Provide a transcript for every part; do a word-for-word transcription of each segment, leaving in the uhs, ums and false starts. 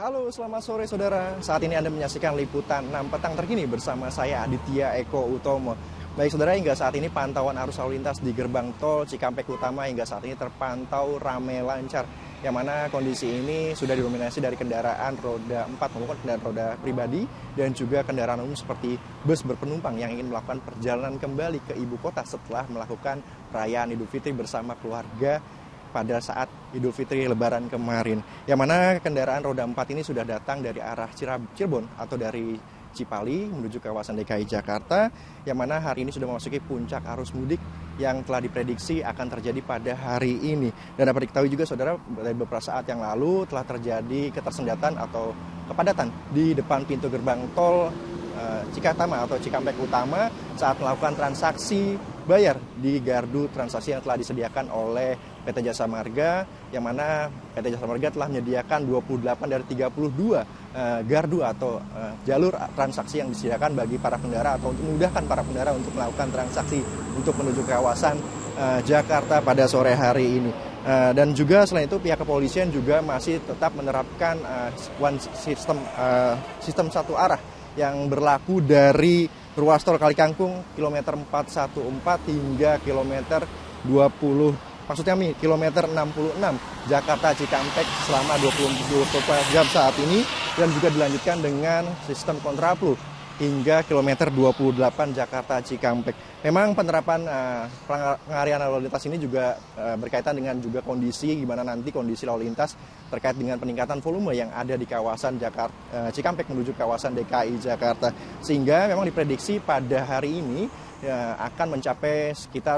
Halo, selamat sore saudara. Saat ini Anda menyaksikan liputan enam petang terkini bersama saya Aditya Eko Utomo. Baik saudara, hingga saat ini pantauan arus lalu lintas di gerbang tol Cikampek Utama hingga saat ini terpantau ramai lancar. Yang mana kondisi ini sudah didominasi dari kendaraan roda empat maupun kendaraan roda pribadi dan juga kendaraan umum seperti bus berpenumpang yang ingin melakukan perjalanan kembali ke ibu kota setelah melakukan perayaan Idul Fitri bersama keluarga pada saat Idul Fitri Lebaran kemarin. Yang mana kendaraan roda empat ini sudah datang dari arah Cirebon atau dari Cipali menuju ke kawasan D K I Jakarta, yang mana hari ini sudah memasuki puncak arus mudik yang telah diprediksi akan terjadi pada hari ini. Dan dapat diketahui juga saudara, dari beberapa saat yang lalu telah terjadi ketersendatan atau kepadatan di depan pintu gerbang tol Cikatama atau Cikampek Utama saat melakukan transaksi bayar di gardu transaksi yang telah disediakan oleh P T Jasa Marga, yang mana P T Jasa Marga telah menyediakan dua puluh delapan dari tiga puluh dua uh, gardu atau uh, jalur transaksi yang disediakan bagi para pengendara atau untuk memudahkan para pengendara untuk melakukan transaksi untuk menuju ke kawasan uh, Jakarta pada sore hari ini. Uh, dan juga selain itu pihak kepolisian juga masih tetap menerapkan uh, one system uh, sistem satu arah yang berlaku dari ruas tol Kalikangkung kilometer empat ratus empat belas hingga kilometer dua puluh, maksudnya nih kilometer enam puluh enam Jakarta Cikampek selama dua puluh empat jam saat ini, dan juga dilanjutkan dengan sistem kontraflow hingga kilometer dua puluh delapan Jakarta Cikampek. Memang penerapan uh, pengalihan lalu lintas ini juga uh, berkaitan dengan juga kondisi gimana nanti kondisi lalu lintas terkait dengan peningkatan volume yang ada di kawasan Jakarta uh, Cikampek menuju kawasan D K I Jakarta, sehingga memang diprediksi pada hari ini uh, akan mencapai sekitar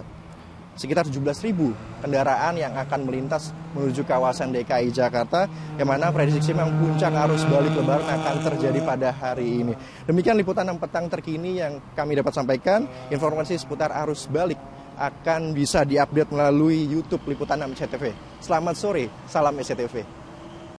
sekitar tujuh belas ribu kendaraan yang akan melintas menuju kawasan D K I Jakarta, yang mana prediksi memang puncak arus balik lebaran akan terjadi pada hari ini. Demikian liputan enam petang terkini yang kami dapat sampaikan. Informasi seputar arus balik akan bisa diupdate melalui YouTube Liputan enam S C T V. Selamat sore, salam S C T V.